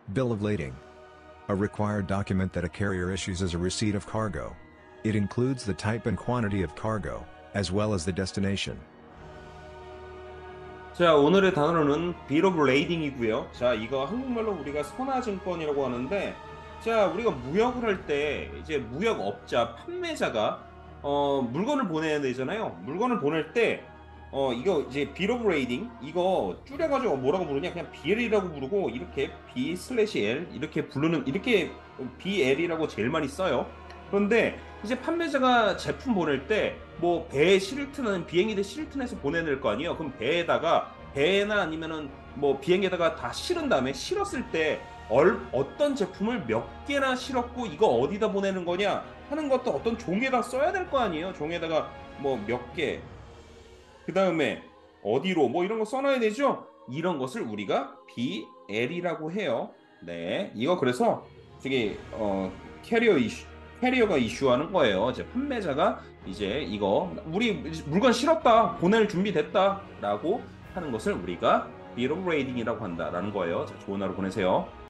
Bill of lading. A required document that a carrier issues as a receipt of cargo. It includes the type and quantity of cargo, as well as the destination. 자, 오늘의 단어는 Bill of Lading이고요. 자, 이거 한국말로 우리가 선화증권이라고 하는데, 자, 우리가 무역을 할 때 이제 무역업자, 판매자가 물건을 보내야 되잖아요. 물건을 보낼 때 이거 이제 Bill of Lading 이거 줄여가지고 뭐라고 부르냐? 그냥 BL이라고 부르고 이렇게 B/L 이렇게 부르는 이렇게 BL이라고 제일 많이 써요. 그런데 이제 판매자가 제품 보낼 때 뭐 배에 실을 트는 비행기들 실을 트내서 보내야 될 거 아니에요. 그럼 배에다가 배나 아니면은 뭐 비행기에다가 다 실은 다음에 실었을 때 어떤 제품을 몇 개나 실었고 이거 어디다 보내는 거냐 하는 것도 어떤 종에다 써야 될 거 아니에요. 종에다가 뭐 몇 개, 그 다음에 어디로 뭐 이런 거 써놔야 되죠. 이런 것을 우리가 BL이라고 해요. 네, 이거 그래서 되게 캐리어가 이슈하는 거예요. 이제 판매자가 이제 이거 우리 물건 실었다, 보낼 준비 됐다라고 하는 것을 우리가 Bill of Lading이라고 한다라는 거예요. 자, 좋은 하루 보내세요.